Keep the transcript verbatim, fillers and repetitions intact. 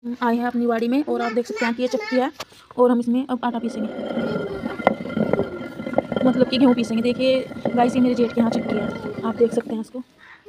आए हैं अपनी बाड़ी में और आप देख सकते हैं कि ये चक्की है और हम इसमें अब आटा पीसेंगे, मतलब कि गेहूँ पीसेंगे। देखिए गाइस, ये मेरे जेठ के यहाँ चक्की है, आप देख सकते हैं इसको।